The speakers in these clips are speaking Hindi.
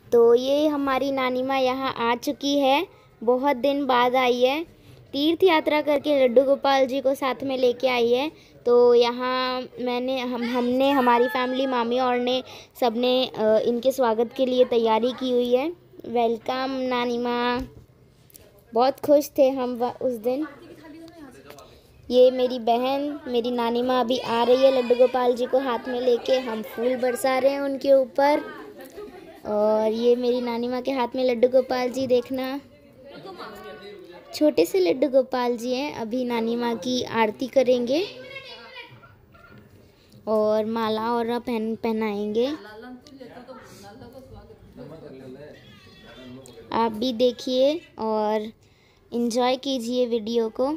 तो ये हमारी नानी माँ यहाँ आ चुकी है, बहुत दिन बाद आई है। तीर्थ यात्रा करके लड्डू गोपाल जी को साथ में लेके आई है। तो यहाँ हमने हमारी फैमिली, मामी और ने सबने इनके स्वागत के लिए तैयारी की हुई है। वेलकम नानी माँ। बहुत खुश थे हम उस दिन। ये मेरी बहन, मेरी नानी माँ अभी आ रही है लड्डू गोपाल जी को हाथ में लेके। हम फूल बरसा रहे हैं उनके ऊपर। और ये मेरी नानी माँ के हाथ में लड्डू गोपाल जी, देखना छोटे से लड्डू गोपाल जी हैं। अभी नानी माँ की आरती करेंगे और माला और पहनाएंगे। आप भी देखिए और एंजॉय कीजिए वीडियो को।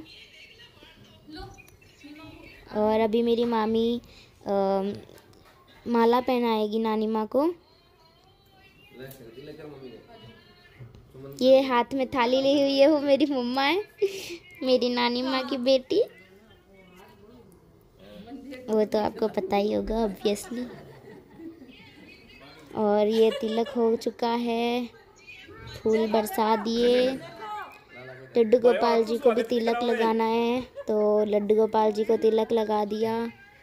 और अभी मेरी मामी माला पहनाएगी नानी माँ को। ये हाथ में थाली ली हुई है, वो मेरी मम्मा है, मेरी नानी माँ की बेटी। वो तो आपको पता ही होगा ऑब्वियसली। और ये तिलक हो चुका है, फूल बरसा दिए। लड्डू गोपाल जी को भी तिलक लगाना है, तो लड्डू गोपाल जी को तिलक लगा दिया।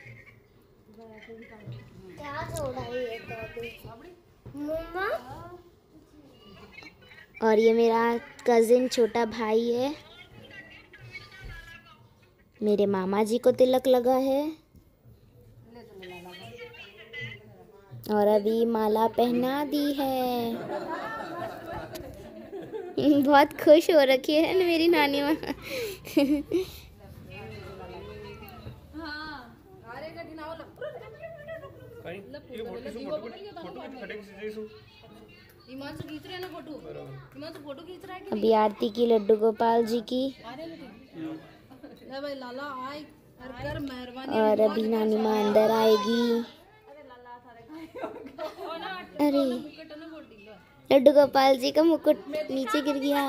और ये मेरा कजिन छोटा भाई है, मेरे मामा जी को तिलक लगा है। और अभी माला पहना दी है। बहुत खुश हो रखी है ना मेरी नानी माँ। अभी आरती की लड्डू गोपाल जी की। और अभी नानी माँ अंदर आएगी। अरे लड्डू गोपाल जी का मुकुट नीचे गिर गया।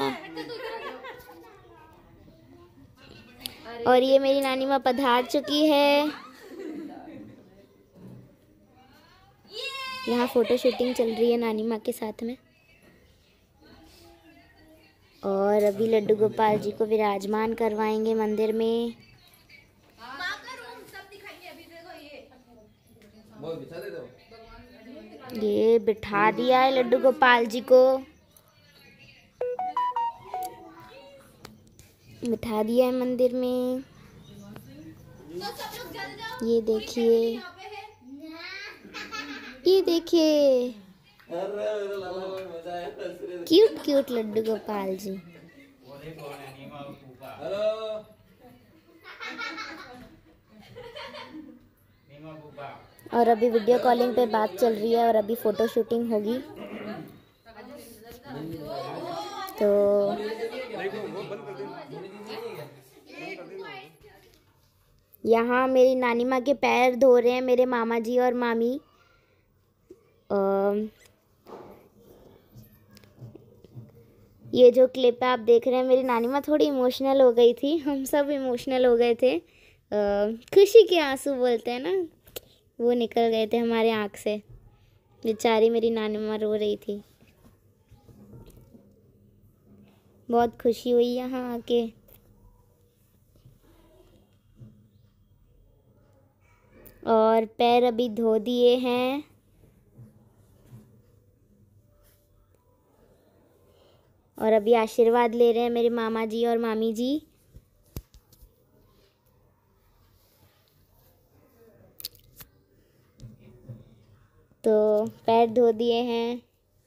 और ये मेरी नानी माँ पधार चुकी है। यहाँ फोटो शूटिंग चल रही है नानी माँ के साथ में। और अभी लड्डू गोपाल जी को विराजमान करवाएंगे मंदिर में। ये बिठा दिया है लड्डू गोपाल जी को, बिठा दिया है मंदिर में। ये देखिए, ये देखिए क्यूट क्यूट लड्डू गोपाल जी। और अभी वीडियो कॉलिंग पे बात चल रही है और अभी फोटो शूटिंग होगी। तो यहाँ मेरी नानी माँ के पैर धो रहे हैं मेरे मामा जी और मामी। ये जो क्लिप आप देख रहे हैं, मेरी नानी माँ थोड़ी इमोशनल हो गई थी, हम सब इमोशनल हो गए थे। खुशी के आंसू बोलते हैं ना, वो निकल गए थे हमारे आँख से। बेचारी मेरी नानी माँ रो रही थी। बहुत खुशी हुई यहाँ आके। और पैर अभी धो दिए हैं। और अभी आशीर्वाद ले रहे हैं मेरे मामा जी और मामी जी। तो पैर धो दिए हैं।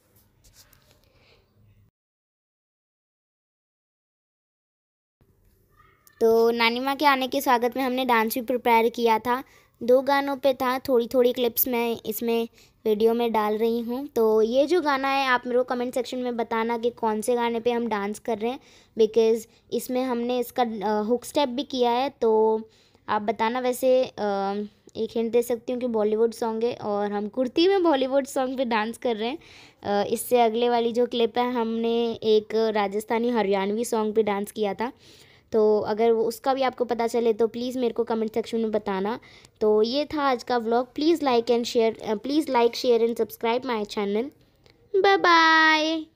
तो नानी माँ के आने के स्वागत में हमने डांस भी प्रिपेयर किया था। 2 गानों पे था, थोड़ी थोड़ी क्लिप्स मैं इसमें वीडियो में डाल रही हूँ। तो ये जो गाना है, आप मेरे को कमेंट सेक्शन में बताना कि कौन से गाने पे हम डांस कर रहे हैं, बिकॉज़ इसमें हमने इसका हुक स्टेप भी किया है। तो आप बताना। वैसे एक हिंट दे सकती हूँ कि बॉलीवुड सॉन्ग है और हम कुर्ती में बॉलीवुड सॉन्ग पे डांस कर रहे हैं। इससे अगले वाली जो क्लिप है, हमने एक राजस्थानी हरियाणवी सॉन्ग पे डांस किया था। तो अगर वो उसका भी आपको पता चले तो प्लीज़ मेरे को कमेंट सेक्शन में बताना। तो ये था आज का vlog. Please like, share and subscribe my channel. Bye bye.